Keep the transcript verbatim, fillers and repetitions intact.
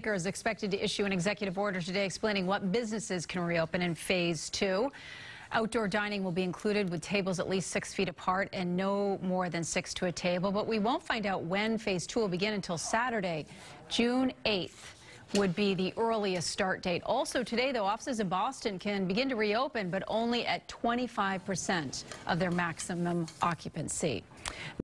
Speaker is expected to issue an executive order today explaining what businesses can reopen in phase two. Outdoor dining will be included with tables at least six feet apart and no more than six to a table. But we won't find out when phase two will begin until Saturday, June eighth. Would be the earliest start date. Also today, though, offices in Boston can begin to reopen, but only at twenty-five percent of their maximum occupancy.